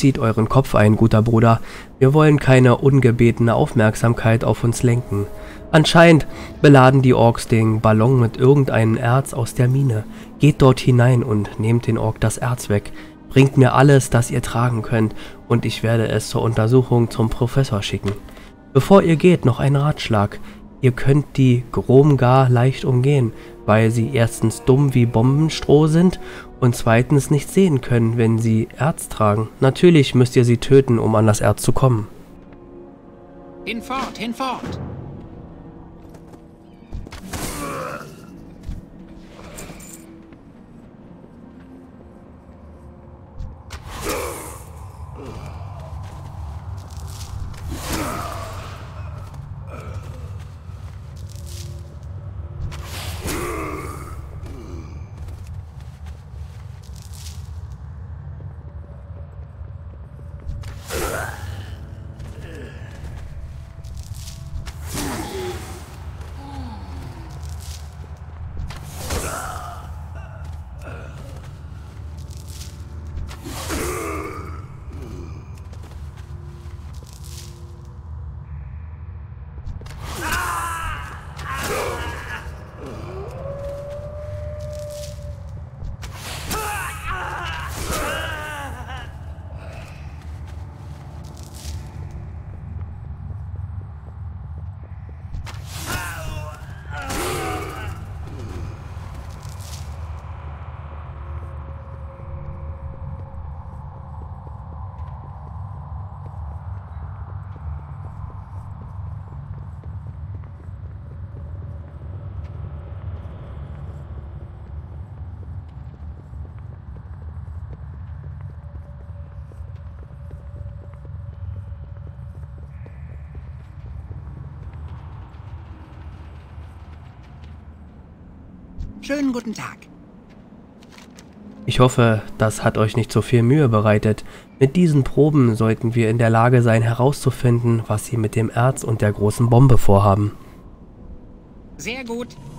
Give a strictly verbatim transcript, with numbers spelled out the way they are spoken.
Zieht euren Kopf ein, guter Bruder. Wir wollen keine ungebetene Aufmerksamkeit auf uns lenken. Anscheinend beladen die Orks den Ballon mit irgendeinem Erz aus der Mine. Geht dort hinein und nehmt den Ork das Erz weg. Bringt mir alles, das ihr tragen könnt, und ich werde es zur Untersuchung zum Professor schicken. Bevor ihr geht, noch ein Ratschlag. Ihr könnt die Gromgar leicht umgehen, weil sie erstens dumm wie Bombenstroh sind und zweitens nicht sehen können, wenn sie Erz tragen. Natürlich müsst ihr sie töten, um an das Erz zu kommen. Hinfort, hinfort! Schönen guten Tag. Ich hoffe, das hat euch nicht so viel Mühe bereitet. Mit diesen Proben sollten wir in der Lage sein, herauszufinden, was sie mit dem Erz und der großen Bombe vorhaben. Sehr gut.